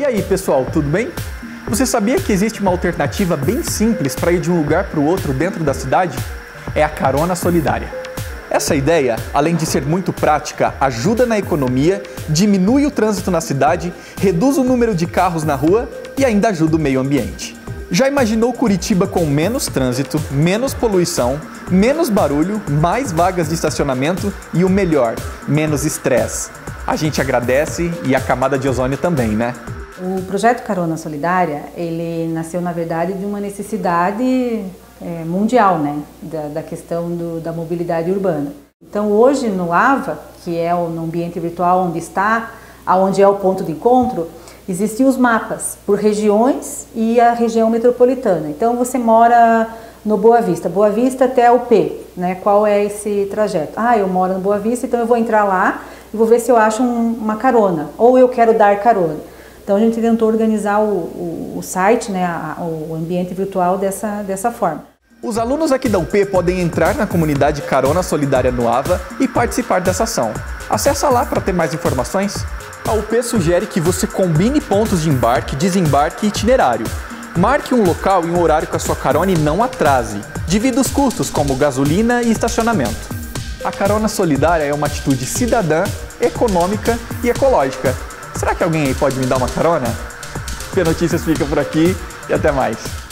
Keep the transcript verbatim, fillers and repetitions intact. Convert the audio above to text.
E aí, pessoal, tudo bem? Você sabia que existe uma alternativa bem simples para ir de um lugar para o outro dentro da cidade? É a carona solidária. Essa ideia, além de ser muito prática, ajuda na economia, diminui o trânsito na cidade, reduz o número de carros na rua e ainda ajuda o meio ambiente. Já imaginou Curitiba com menos trânsito, menos poluição, menos barulho, mais vagas de estacionamento e o melhor, menos estresse? A gente agradece e a camada de ozônio também, né? O projeto Carona Solidária, ele nasceu na verdade de uma necessidade é, mundial, né? Da, da questão do, da mobilidade urbana. Então hoje no AVA, que é o no ambiente virtual onde está, aonde é o ponto de encontro, existem os mapas por regiões e a região metropolitana. Então você mora no Boa Vista, Boa Vista até o P, né? Qual é esse trajeto? Ah, eu moro no Boa Vista, então eu vou entrar lá e vou ver se eu acho um, uma carona, ou eu quero dar carona. Então a gente tentou organizar o, o, o site, né, a, o ambiente virtual dessa, dessa forma. Os alunos aqui da U P podem entrar na comunidade Carona Solidária no AVA e participar dessa ação. Acesse lá para ter mais informações. A U P sugere que você combine pontos de embarque, desembarque e itinerário. Marque um local e um horário com a sua carona e não atrase. Divida os custos, como gasolina e estacionamento. A carona solidária é uma atitude cidadã, econômica e ecológica. Será que alguém aí pode me dar uma carona? P Notícias fica por aqui e até mais.